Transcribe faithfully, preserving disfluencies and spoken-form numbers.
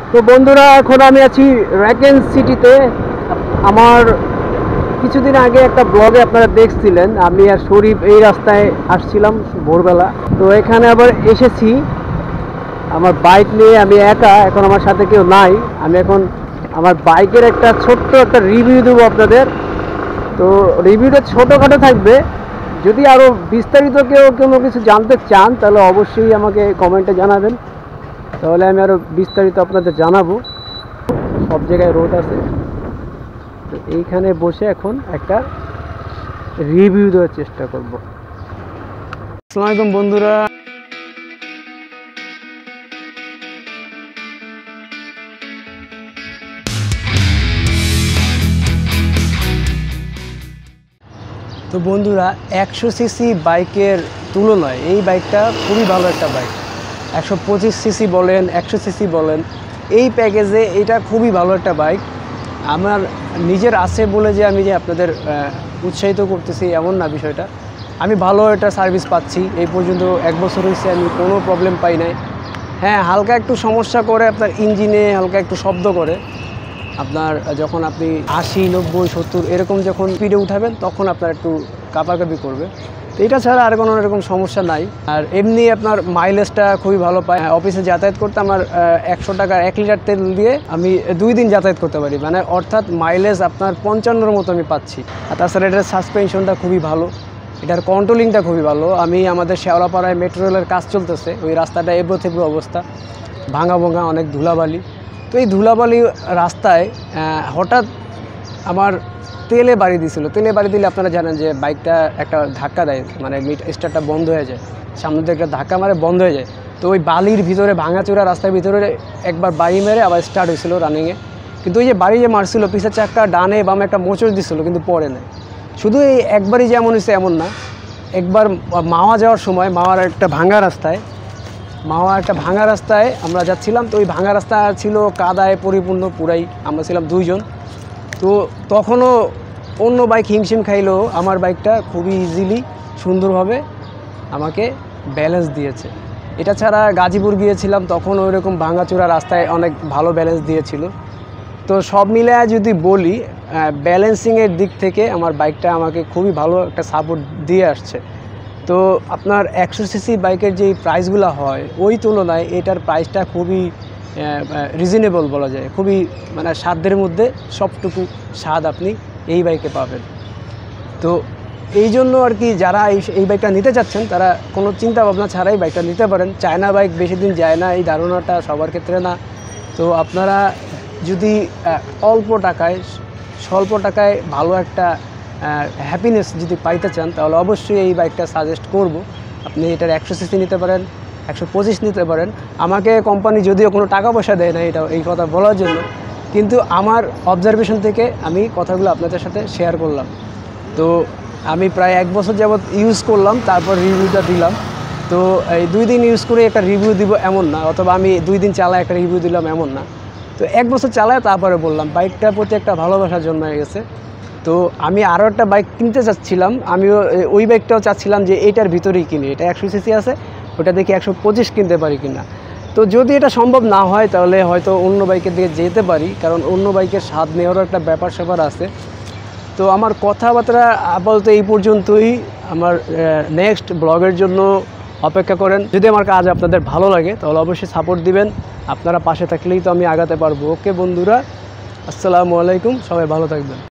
তো বন্ধুরা, এখন আমি আছি র্যাকেন সিটিতে। আমার কিছুদিন আগে একটা ব্লগে আপনারা দেখছিলেন, আমি আর শরীফ এই রাস্তায় আসছিলাম ভোরবেলা। তো এখানে আবার এসেছি আমার বাইক নিয়ে, আমি একা, এখন আমার সাথে কেউ নাই। আমি এখন আমার বাইকের একটা ছোট্ট একটা রিভিউ দেবো আপনাদের। তো রিভিউটা ছোটোখাটো থাকবে। যদি আরও বিস্তারিত কেউ কোনো কিছু জানতে চান তাহলে অবশ্যই আমাকে কমেন্টে জানাবেন, তাহলে আমি আরও বিস্তারিত আপনাদের জানাবো। সব জায়গায় রোড আছে, তো এইখানে বসে এখন একটা রিভিউ দেওয়ার চেষ্টা করব। আসসালামু আলাইকুম বন্ধুরা, তো বন্ধুরা একশো সিসি বাইকের তুলনায় এই বাইকটা খুবই ভালো একটা বাইক। একশো পঁচিশ সিসি বলেন, একশো সিসি বলেন, এই প্যাকেজে এটা খুবই ভালো একটা বাইক। আমার নিজের আছে বলে যে আমি যে আপনাদের উৎসাহিত করতেছি এমন না বিষয়টা। আমি ভালো একটা সার্ভিস পাচ্ছি, এই পর্যন্ত এক বছর হয়েছে, আমি কোনো প্রবলেম পাই নাই। হ্যাঁ, হালকা একটু সমস্যা করে আপনার ইঞ্জিনে, হালকা একটু শব্দ করে আপনার, যখন আপনি আশি নব্বই সত্তর এরকম যখন স্পিডে উঠাবেন তখন আপনার একটু কাঁপাকাঁপি করবে। তো এটা ছাড়া আর কোনো এরকম সমস্যা নাই। আর এমনি আপনার মাইলেজটা খুবই ভালো পায়। অফিসে যাতায়াত করতে আমার একশো টাকা এক লিটার তেল দিয়ে আমি দুই দিন যাতায়াত করতে পারি, মানে অর্থাৎ মাইলেজ আপনার পঞ্চান্নর মতো আমি পাচ্ছি। আর তাছাড়া এটার সাসপেনশনটা খুবই ভালো, এটার কন্ট্রোলিংটা খুবই ভালো। আমি আমাদের শেওড়াপাড়ায় মেট্রো রেলের কাজ চলতেছে, ওই রাস্তাটা এবড়ো থেবড়ো অবস্থা, ভাঙা ভোঙা, অনেক ধুলাবালি। তো এই ধুলাবালি রাস্তায় হঠাৎ আমার তেলে বাড়ি দিয়েছিল। তেলে বাড়ি দিলে আপনারা জানেন যে বাইকটা একটা ধাক্কা দেয়, মানে স্টার্টটা বন্ধ হয়ে যায়, সামনে থেকে একটা ধাক্কা মারে বন্ধ হয়ে যায়। তো ওই বালির ভিতরে, ভাঙাচোরা রাস্তার ভিতরে একবার বাড়ি মেরে আবার স্টার্ট হয়েছিল রানিংয়ে। কিন্তু ওই যে বাড়ি যে মারছিল, পিছের চাক্কা ডানে বামে একটা মোচড় দিছিল, কিন্তু পড়ে নেয়। শুধু এই একবারই যে এমন হয়েছে এমন না, একবার মাওয়া যাওয়ার সময়, মাওয়ার একটা ভাঙা রাস্তায় মাওয়া একটা ভাঙা রাস্তায় আমরা যাচ্ছিলাম। তো ওই ভাঙা রাস্তা ছিল কাদায় পরিপূর্ণ পুরাই, আমরা ছিলাম দুইজন। তো তখনও অন্য বাইক হিমশিম খাইলেও আমার বাইকটা খুবই ইজিলি সুন্দরভাবে আমাকে ব্যালেন্স দিয়েছে। এটা ছাড়া গাজীপুর গিয়েছিলাম, তখন ওই রকম ভাঙাচোরা রাস্তায় অনেক ভালো ব্যালেন্স দিয়েছিল। তো সব মিলে যদি বলি, ব্যালেন্সিংয়ের দিক থেকে আমার বাইকটা আমাকে খুবই ভালো একটা সাপোর্ট দিয়ে আসছে। তো আপনার একশো সিসি বাইকের যেই প্রাইসগুলো হয় ওই তুলনায় এটার প্রাইসটা খুবই রিজনেবল বলা যায়, খুবই মানে সাধ্যের মধ্যে সবটুকু স্বাদ আপনি এই বাইকে পাবেন। তো এই জন্য আর কি, যারা এই এই বাইকটা নিতে চাচ্ছেন তারা কোনো চিন্তা ভাবনা ছাড়াই বাইকটা নিতে পারেন। চায়না বাইক বেশি দিন যায় না, এই ধারণাটা সবার ক্ষেত্রে না। তো আপনারা যদি অল্প টাকায়, স্বল্প টাকায় ভালো একটা হ্যাপিনেস যদি পাইতে চান তাহলে অবশ্যই এই বাইকটা সাজেস্ট করব। আপনি এটার একশো সিসি নিতে পারেন, একশো পঁচিশ নিতে পারেন। আমাকে কোম্পানি যদিও কোনো টাকা পয়সা দেয় না এটা এই কথা বলার জন্য, কিন্তু আমার অবজারভেশন থেকে আমি কথাগুলো আপনাদের সাথে শেয়ার করলাম। তো আমি প্রায় এক বছর যাবৎ ইউজ করলাম, তারপর রিভিউটা দিলাম। তো এই দুই দিন ইউজ করে একটা রিভিউ দিব এমন না, অথবা আমি দুই দিন চালায় একটা রিভিউ দিলাম এমন না। তো এক বছর চালায় তারপরে বললাম, বাইকটার প্রতি একটা ভালোবাসা জন্মে গেছে। তো আমি আরও একটা বাইক কিনতে চাচ্ছিলাম, আমিও ওই বাইকটাও চাচ্ছিলাম যে এইটার ভিতরেই কিনি, এটা একশো সিসি আছে, ওটা দেখি একশো পঁচিশ কিনতে পারি কিনা। তো যদি এটা সম্ভব না হয় তাহলে হয়তো অন্য বাইকের দিকে যেতে পারি, কারণ অন্য বাইকের স্বাদ নেওয়ারও একটা ব্যাপার স্যাপার আছে। তো আমার কথাবার্তা আপাতত এই পর্যন্তই। আমার নেক্সট ব্লগের জন্য অপেক্ষা করেন। যদি আমার কাজ আপনাদের ভালো লাগে তাহলে অবশ্যই সাপোর্ট দিবেন, আপনারা পাশে থাকলেই তো আমি আগাতে পারবো। ওকে বন্ধুরা, আসসালামু আলাইকুম, সবাই ভালো থাকবেন।